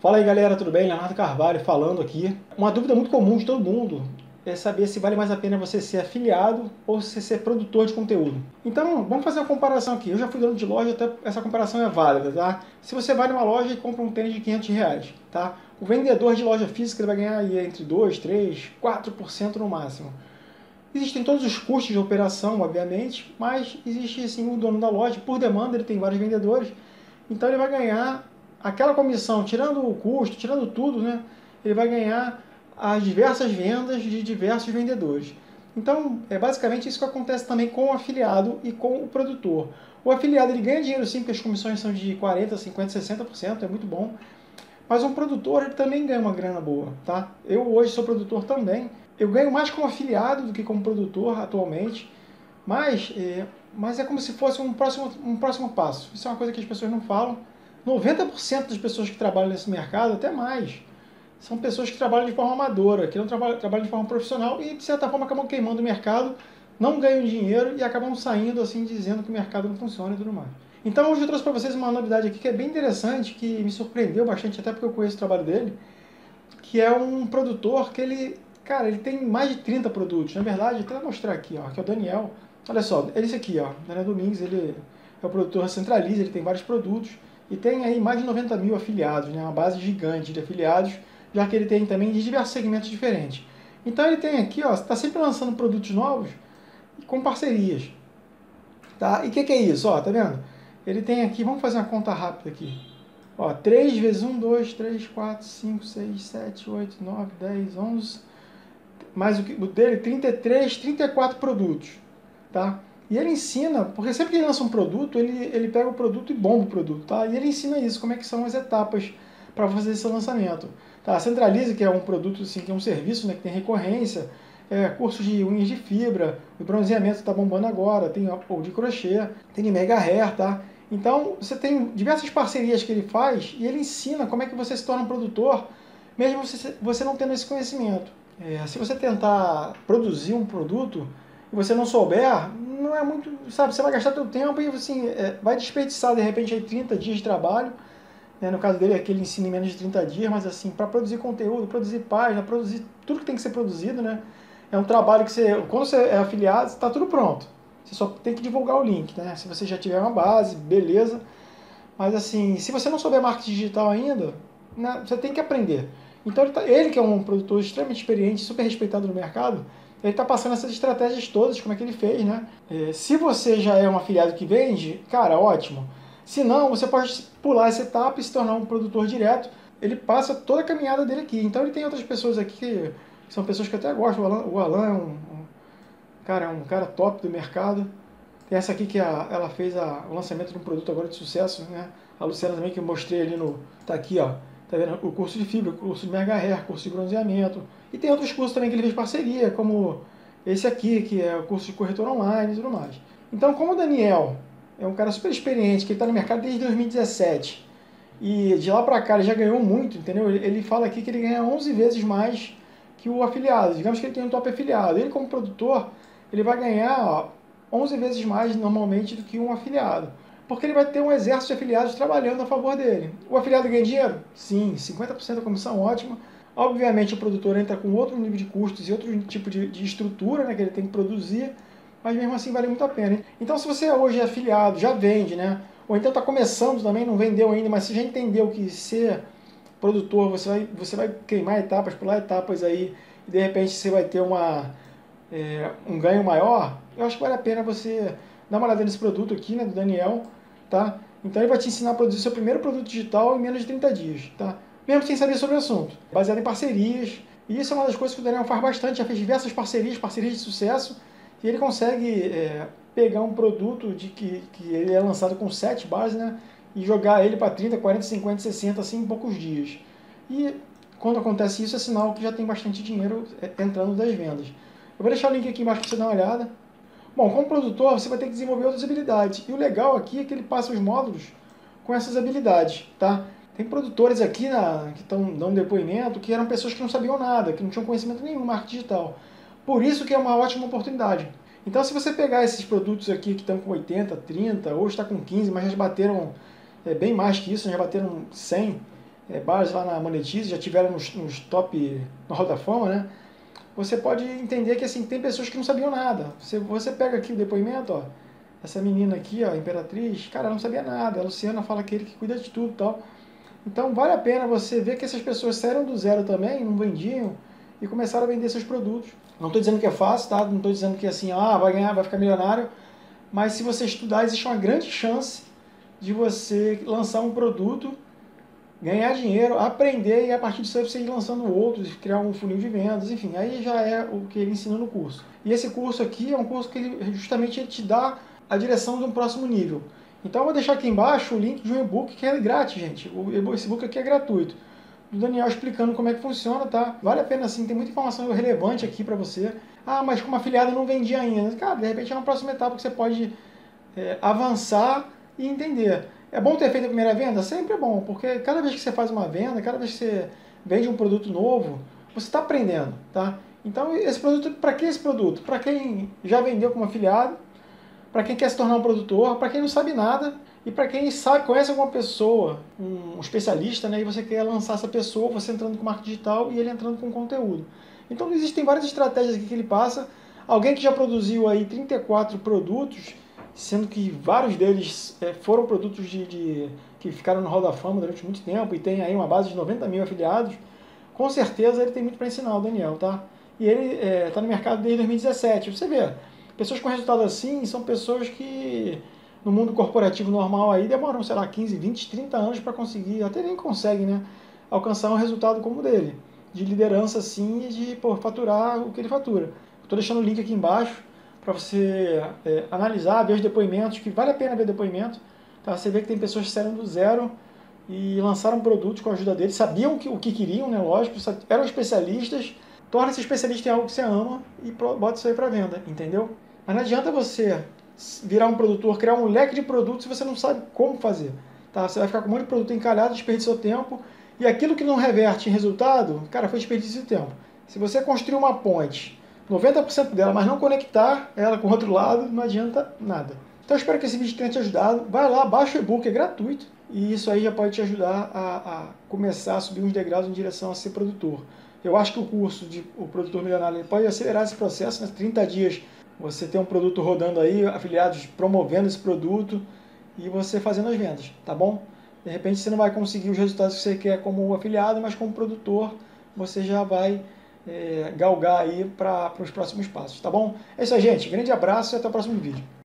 Fala aí galera, tudo bem? Leonardo Carvalho falando aqui. Uma dúvida muito comum de todo mundo é saber se vale mais a pena você ser afiliado ou se ser produtor de conteúdo. Então, vamos fazer uma comparação aqui. Eu já fui dono de loja, até essa comparação é válida, tá? Se você vai numa loja e compra um tênis de R$ 500, tá? O vendedor de loja física ele vai ganhar aí entre 2, 3, 4% no máximo. Existem todos os custos de operação, obviamente, mas existe sim o dono da loja, por demanda ele tem vários vendedores, então ele vai ganhar aquela comissão, tirando o custo, tirando tudo, né? Ele vai ganhar as diversas vendas de diversos vendedores. Então, é basicamente isso que acontece também com o afiliado e com o produtor. O afiliado ele ganha dinheiro sim, porque as comissões são de 40%, 50%, 60%, é muito bom. Mas um produtor ele também ganha uma grana boa, tá? Eu hoje sou produtor também. Eu ganho mais como afiliado do que como produtor atualmente, mas é como se fosse um próximo passo. Isso é uma coisa que as pessoas não falam. 90% das pessoas que trabalham nesse mercado, até mais, são pessoas que trabalham de forma amadora, que não trabalham de forma profissional e, de certa forma, acabam queimando o mercado, não ganham dinheiro e acabam saindo assim, dizendo que o mercado não funciona e tudo mais. Então, hoje eu trouxe para vocês uma novidade aqui que é bem interessante, que me surpreendeu bastante, até porque eu conheço o trabalho dele, que é um produtor que ele tem mais de 30 produtos. Na verdade, até vou mostrar aqui, ó, que é o Daniel. Olha só, é esse aqui, ó, Daniel Domingues, ele é o produtor Centralize, ele tem vários produtos e tem aí mais de 90 mil afiliados, né, uma base gigante de afiliados, já que ele tem também de diversos segmentos diferentes. Então ele tem aqui, ó, está sempre lançando produtos novos com parcerias. Tá? E o que é isso? Ó, tá vendo? Ele tem aqui, vamos fazer uma conta rápida aqui. Ó, 3 vezes 1, 2, 3, 4, 5, 6, 7, 8, 9, 10, 11, mais o dele, 33, 34 produtos, tá? E ele ensina, porque sempre que ele lança um produto, ele pega o produto e bomba o produto, tá? E ele ensina isso, como é que são as etapas para fazer esse lançamento. Tá? A Centralize, que é um produto, assim, que é um serviço, né, que tem recorrência, cursos de unhas de fibra, o bronzeamento está bombando agora, tem o de crochê, tem de mega hair, tá? Então, você tem diversas parcerias que ele faz e ele ensina como é que você se torna um produtor, mesmo você não tendo esse conhecimento. Se você tentar produzir um produto e você não souber, não é muito, sabe, você vai gastar seu tempo e assim, vai desperdiçar de repente aí 30 dias de trabalho, né? No caso dele é que ele ensina em menos de 30 dias, mas assim, para produzir conteúdo, produzir página, produzir tudo que tem que ser produzido, né? É um trabalho que você, quando você é afiliado, está tudo pronto. Você só tem que divulgar o link, né? Se você já tiver uma base, beleza. Mas assim, se você não souber marketing digital ainda, né, você tem que aprender. Então ele que é um produtor extremamente experiente, super respeitado no mercado, ele está passando essas estratégias todas, como é que ele fez, né? Se você já é um afiliado que vende, cara, ótimo. Se não, você pode pular essa etapa e se tornar um produtor direto. Ele passa toda a caminhada dele aqui. Então ele tem outras pessoas aqui que são pessoas que eu até gosto. O Alan é um cara top do mercado. Tem essa aqui que ela fez o lançamento de um produto agora de sucesso, né? A Luciana também, que eu mostrei ali no... Tá aqui, ó. Tá vendo? O curso de fibra, o curso de mega hair, curso de bronzeamento. E tem outros cursos também que ele fez parceria, como esse aqui, que é o curso de corretor online e tudo mais. Então, como o Daniel é um cara super experiente, que ele está no mercado desde 2017, e de lá para cá ele já ganhou muito, entendeu? Ele fala aqui que ele ganha 11 vezes mais que o afiliado. Digamos que ele tem um top afiliado. Ele, como produtor, ele vai ganhar, ó, 11 vezes mais normalmente do que um afiliado. Porque ele vai ter um exército de afiliados trabalhando a favor dele. O afiliado ganha dinheiro? Sim, 50% da comissão, ótima. Obviamente o produtor entra com outro nível de custos e outro tipo de estrutura, né, que ele tem que produzir, mas mesmo assim vale muito a pena. Então se você hoje é afiliado, já vende, né? Ou então está começando também, não vendeu ainda, mas você já entendeu que ser produtor, você vai queimar etapas, pular etapas aí, e de repente você vai ter um ganho maior, eu acho que vale a pena você dar uma olhada nesse produto aqui, né, do Daniel, tá? Então ele vai te ensinar a produzir seu primeiro produto digital em menos de 30 dias, tá? Mesmo sem saber sobre o assunto, baseado em parcerias, e isso é uma das coisas que o Daniel faz bastante, já fez diversas parcerias de sucesso, e ele consegue pegar um produto que ele é lançado com 7 bases, né, e jogar ele para 30, 40, 50, 60, assim, em poucos dias. E quando acontece isso, é sinal que já tem bastante dinheiro entrando das vendas. Eu vou deixar o link aqui embaixo para você dar uma olhada. Bom, como produtor, você vai ter que desenvolver outras habilidades. E o legal aqui é que ele passa os módulos com essas habilidades, tá? Tem produtores aqui que estão dando depoimento que eram pessoas que não sabiam nada, que não tinham conhecimento nenhum no marketing digital. Por isso que é uma ótima oportunidade. Então, se você pegar esses produtos aqui que estão com 80, 30, hoje está com 15, mas já bateram bem mais que isso, já bateram 100, base lá na Monetize, já tiveram nos top, no Hall da Fama, né? Você pode entender que assim, tem pessoas que não sabiam nada. Você pega aqui o depoimento, ó, essa menina aqui, ó, a Imperatriz, cara, ela não sabia nada. A Luciana fala que ele que cuida de tudo e tal. Então vale a pena você ver que essas pessoas saíram do zero também, não vendiam, e começaram a vender seus produtos. Não estou dizendo que é fácil, tá? Não estou dizendo que assim, vai ganhar, vai ficar milionário, mas se você estudar, existe uma grande chance de você lançar um produto, ganhar dinheiro, aprender e a partir disso você ir lançando outros, criar um funil de vendas, enfim, aí já é o que ele ensina no curso. E esse curso aqui é um curso que ele justamente te dá a direção de um próximo nível. Então eu vou deixar aqui embaixo o link de um e-book que é grátis, gente. Esse e-book aqui é gratuito. Do Daniel explicando como é que funciona, tá? Vale a pena sim, tem muita informação relevante aqui para você. Mas como afiliado eu não vendi ainda. Cara, de repente é uma próxima etapa que você pode avançar e entender. É bom ter feito a primeira venda? Sempre é bom, porque cada vez que você faz uma venda, cada vez que você vende um produto novo, você está aprendendo, tá? Então, esse produto, para que esse produto? Para quem já vendeu como afiliado, para quem quer se tornar um produtor, para quem não sabe nada e para quem sabe, conhece alguma pessoa, um especialista, né, e você quer lançar essa pessoa, você entrando com marketing digital e ele entrando com conteúdo. Então, existem várias estratégias aqui que ele passa. Alguém que já produziu aí 34 produtos, sendo que vários deles foram produtos que ficaram no Hall da Fama durante muito tempo e tem aí uma base de 90 mil afiliados, com certeza ele tem muito para ensinar, o Daniel, tá? E ele está no mercado desde 2017. Você vê, pessoas com resultado assim são pessoas que no mundo corporativo normal aí demoram, sei lá, 15, 20, 30 anos para conseguir, até nem conseguem, né, alcançar um resultado como o dele, de liderança assim e de faturar o que ele fatura. Estou deixando o link aqui embaixo para você analisar, ver os depoimentos, que vale a pena ver depoimento. Tá? Você vê que tem pessoas que saíram do zero e lançaram produtos com a ajuda dele, sabiam o que queriam, né? Lógico, eram especialistas. Torna-se especialista em algo que você ama e bota isso aí para venda, entendeu? Mas não adianta você virar um produtor, criar um leque de produtos se você não sabe como fazer. Tá? Você vai ficar com um monte de produto encalhado, desperdiça seu tempo, e aquilo que não reverte em resultado, cara, foi desperdício de tempo. Se você construir uma ponte, 90% dela, mas não conectar ela com o outro lado, não adianta nada. Então eu espero que esse vídeo tenha te ajudado. Vai lá, baixa o e-book, é gratuito. E isso aí já pode te ajudar a começar a subir uns degraus em direção a ser produtor. Eu acho que o curso de o Produtor Milionário pode acelerar esse processo, né? 30 dias você tem um produto rodando aí, afiliados promovendo esse produto e você fazendo as vendas, tá bom? De repente você não vai conseguir os resultados que você quer como afiliado, mas como produtor você já vai galgar aí para os próximos passos, tá bom? É isso aí, gente. Grande abraço e até o próximo vídeo.